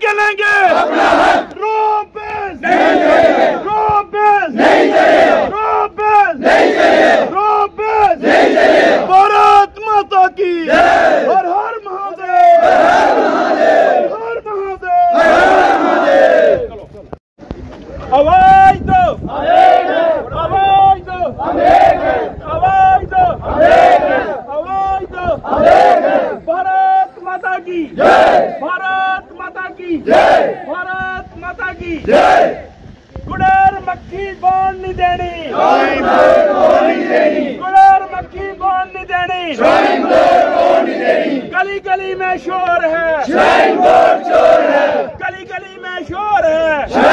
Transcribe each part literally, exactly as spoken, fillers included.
चलेंगे, रोप भारत माता की हर हर महादेव, हर महादेव। आवाज दो, आवाज दो, आवाज दो, आवाज दो। भारत माता की जय, भारत माता की जय, भारत माता की जय। गुड़ेर मक्खी बॉन नहीं देनी, गुड़ेर मक्खी बॉन नहीं देनी, गली गली में शोर है, गली गली में शोर है,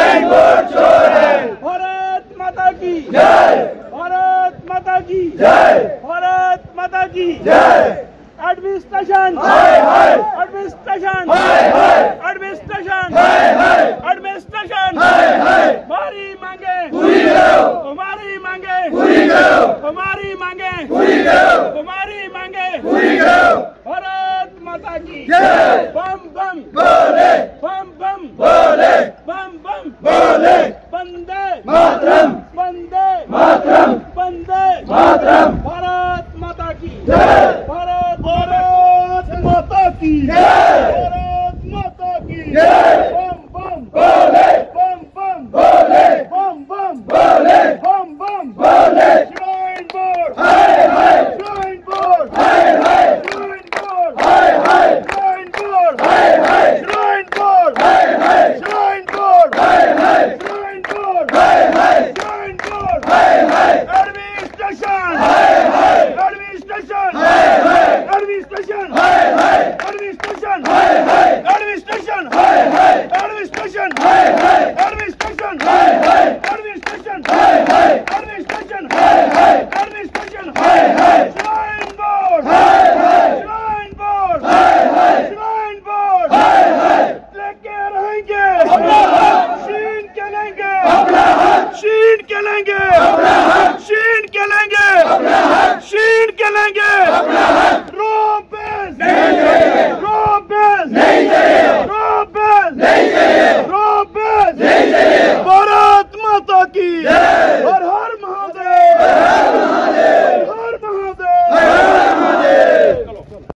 भारत माता की जय, भारत माता की जय, भारत माता की जय। एडमिनिस्ट्रेशन, एडमिनिस्ट्रेशन, एडमिनिस्ट्रेशन, एडमिनिस्ट्रेशन, हमारी मांगे पूरी करो, हमारी मांगे पूरी करो, हमारी मांगे पूरी करो, हमारी मांगे पूरी करो। भारत माता की जय। बम बम बोले।